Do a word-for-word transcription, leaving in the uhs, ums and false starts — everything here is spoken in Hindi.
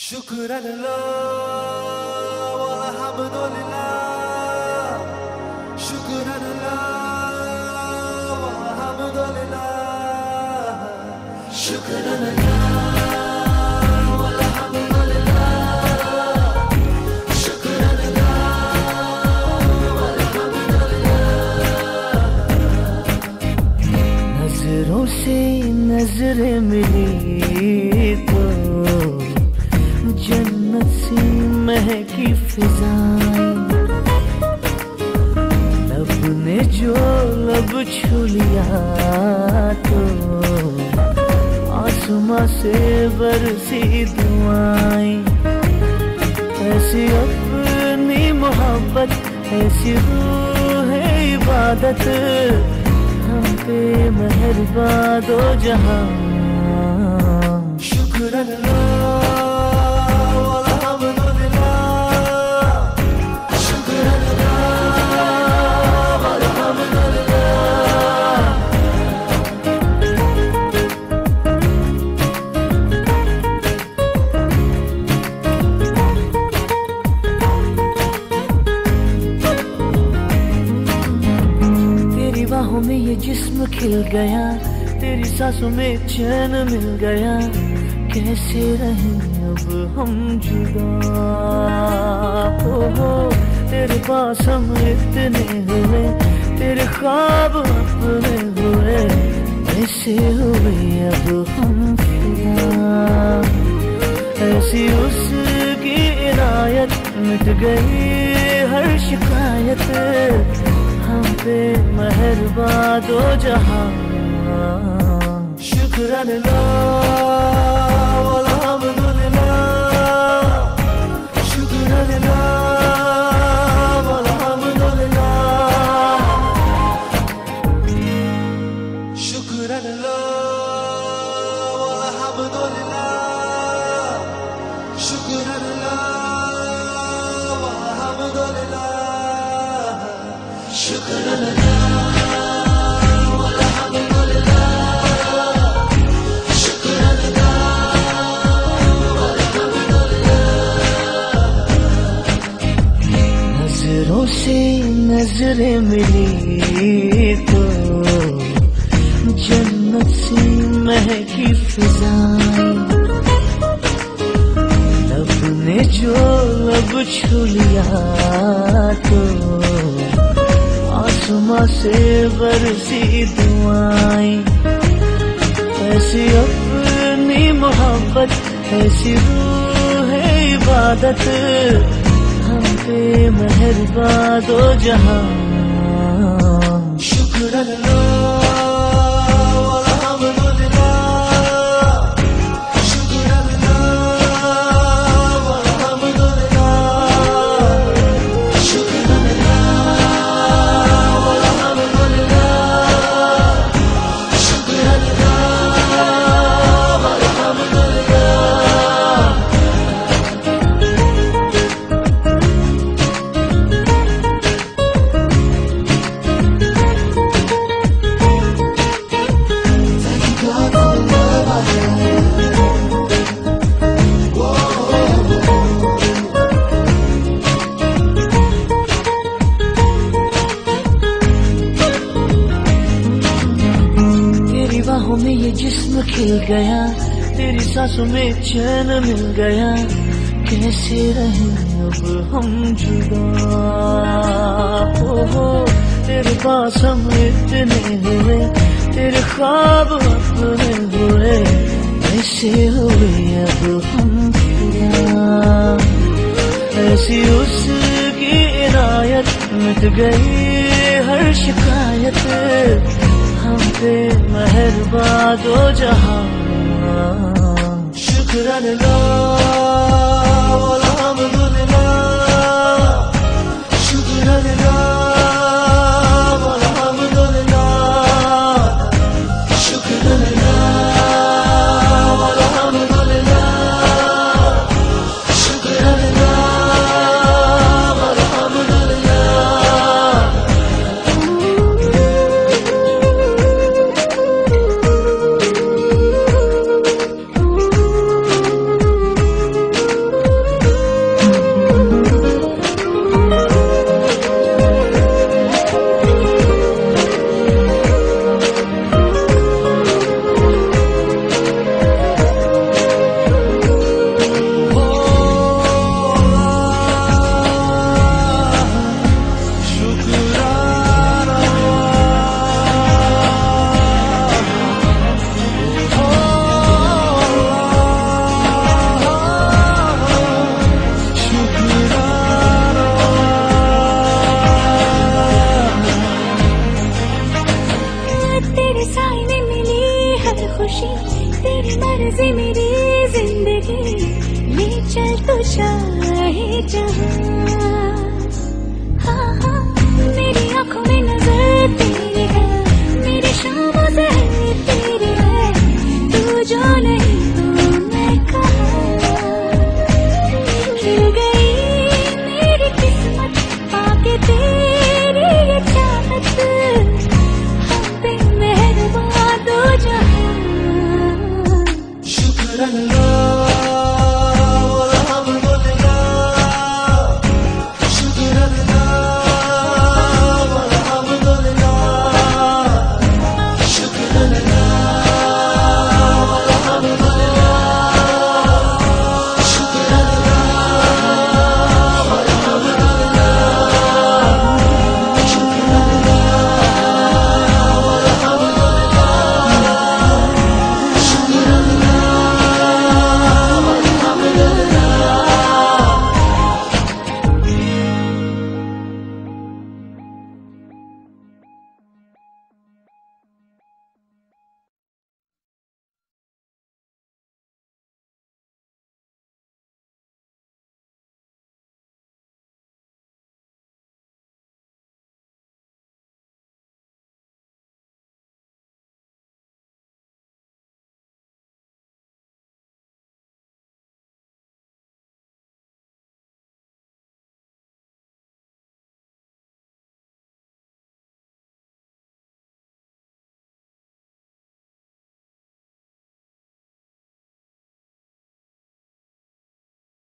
शुक्रल्लाह वल्हम्दुलिल्लाह, शुक्रल्लाह वल्हम्दुलिल्लाह, शुक्रल्लाह वल्हम्दुलिल्लाह, शुक्रल्लाह वल्हम्दुलिल्लाह। नजरों से नजरें मिली तो जन्नत सी महकी फिजाएं, लब ने जो लब छू लिया तो आसमां से बरसी दुआएं। ऐसी अपनी मोहब्बत, ऐसी रूह है इबादत, हम पे मेहरबान दो जहां। शुक्रल्लाह में ये जिस्म खिल गया, तेरी सांसों में चैन मिल गया, कैसे रहें अब हम जुदा। हो हो तेरे पास हम इतने हुए, तेरे ख्वाब अपने हुए, ऐसे हुए अब हम फिदा। ऐसी उसकी इनायत, मिट गई हर शिकायत, हम पे मेहरबान दो जहां। शुक्रल्लाह वल्हम्दुलिल्लाह, शुक्रल्लाह वल्हम्दुलिल्लाह, शुक्रल्लाह वल्हम्दुलिल्लाह, शुक्रल्लाह वल्हम्दुलिल्लाह, शुक्रल्लाह वल्हम्दुलिल्लाह, शुक्रल्लाह वल्हम्दुलिल्लाह। नजरों से नजरें मिली तो जन्नत सी महकी फिजाएं, लब ने जो लब छू लिया तो आसमां से बरसी दुआएं। ऐसी अपनी मोहब्बत, ऐसी रूह है इबादत, हम पे मेहरबान दो जहां। शुक्रल्लाह में ये जिस्म खिल गया, तेरी सांसों में चैन मिल गया, कैसे रहें अब हम जुदा। हो हो तेरे पास हम इतने हुए, तेरे ख्वाब अपने हुए, ऐसे हुए अब हम फिदा। ऐसी उसकी इनायत, मिट गई हर शिकायत, हम पे मेहरबान दो जहां। शुक्रल्लाह वल्हम्दुलिल्लाह, शुक्रल्लाह वल्हम्दुलिल्लाह, शुक्रल्लाह वल्हम्दुलिल्लाह, शुक्रल्लाह वल्हम्दुलिल्लाह। खुशी तेरी मर्जी मेरी जिंदगी, ले चल तू चाहे जहां।